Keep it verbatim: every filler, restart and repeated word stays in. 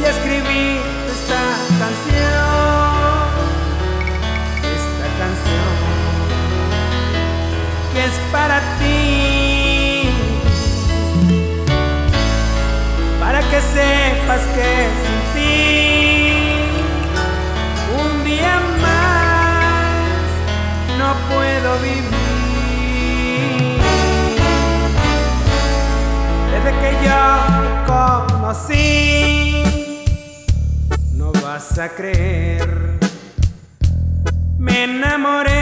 escribí esta canción, esta canción que es para ti, para que sepas que sin ti un día más no puedo vivir. Desde que yo te conocí, no vas a creer, me enamoré